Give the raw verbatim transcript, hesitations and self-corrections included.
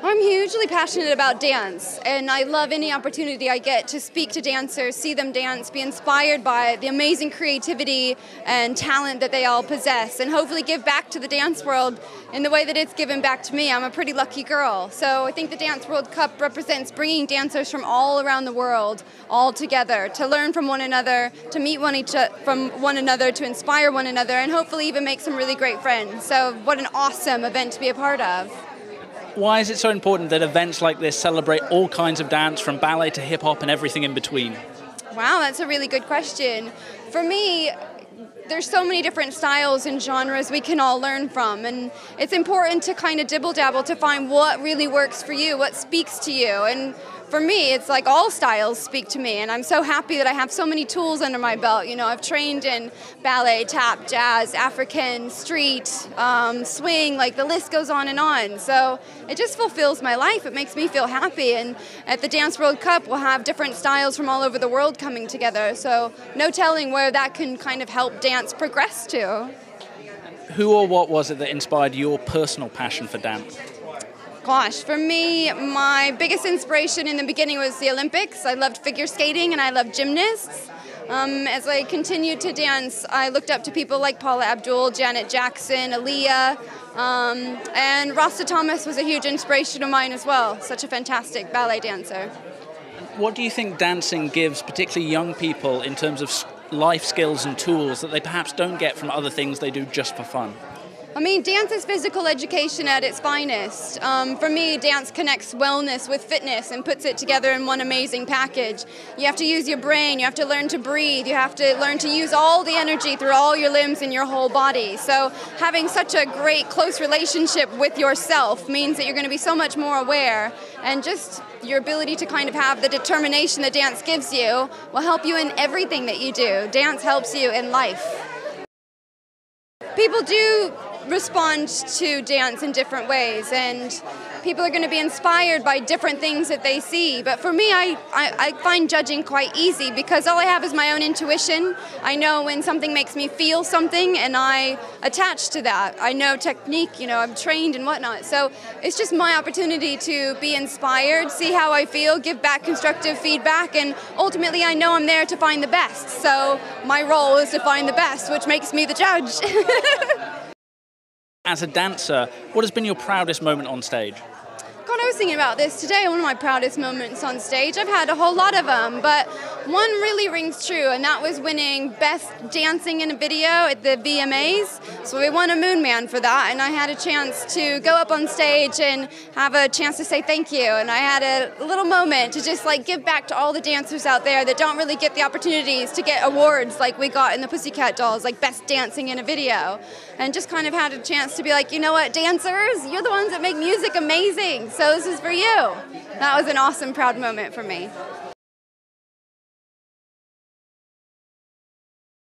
I'm hugely passionate about dance, and I love any opportunity I get to speak to dancers, see them dance, be inspired by the amazing creativity and talent that they all possess, and hopefully give back to the dance world in the way that it's given back to me. I'm a pretty lucky girl. So I think the Dance World Cup represents bringing dancers from all around the world all together to learn from one another, to meet one each from one another, to inspire one another, and hopefully even make some really great friends. So what an awesome event to be a part of. Why is it so important that events like this celebrate all kinds of dance, from ballet to hip-hop and everything in between? Wow, that's a really good question. For me, there's so many different styles and genres we can all learn from, and it's important to kind of dibble-dabble to find what really works for you, what speaks to you. And for me, it's like all styles speak to me, and I'm so happy that I have so many tools under my belt. You know, I've trained in ballet, tap, jazz, African, street, um, swing, like the list goes on and on. So it just fulfills my life. It makes me feel happy, and at the Dance World Cup, we'll have different styles from all over the world coming together. So no telling where that can kind of help dance progress to. Who or what was it that inspired your personal passion for dance? Gosh, for me, my biggest inspiration in the beginning was the Olympics. I loved figure skating and I loved gymnasts. Um, as I continued to dance, I looked up to people like Paula Abdul, Janet Jackson, Aaliyah, um, and Rasta Thomas was a huge inspiration of mine as well. Such a fantastic ballet dancer. What do you think dancing gives particularly young people in terms of life skills and tools that they perhaps don't get from other things they do just for fun? I mean, dance is physical education at its finest. Um, for me, dance connects wellness with fitness and puts it together in one amazing package. You have to use your brain, you have to learn to breathe, you have to learn to use all the energy through all your limbs and your whole body. So having such a great, close relationship with yourself means that you're going to be so much more aware, and just your ability to kind of have the determination that dance gives you will help you in everything that you do. Dance helps you in life. People do respond to dance in different ways, and people are going to be inspired by different things that they see. But for me, I, I, I find judging quite easy, because all I have is my own intuition. I know when something makes me feel something, and I attach to that. I know technique, you know, I'm trained and whatnot. So it's just my opportunity to be inspired, see how I feel, give back constructive feedback, and ultimately I know I'm there to find the best. So my role is to find the best, which makes me the judge. As a dancer, what has been your proudest moment on stage? God, I was thinking about this today. One of my proudest moments on stage. I've had a whole lot of them, but one really rings true, and that was winning Best Dancing in a Video at the V M As. So we won a Moon Man for that, and I had a chance to go up on stage and have a chance to say thank you. And I had a little moment to just like give back to all the dancers out there that don't really get the opportunities to get awards like we got in the Pussycat Dolls, like Best Dancing in a Video. And just kind of had a chance to be like, you know what, dancers, you're the ones that make music amazing. So this is for you. That was an awesome, proud moment for me.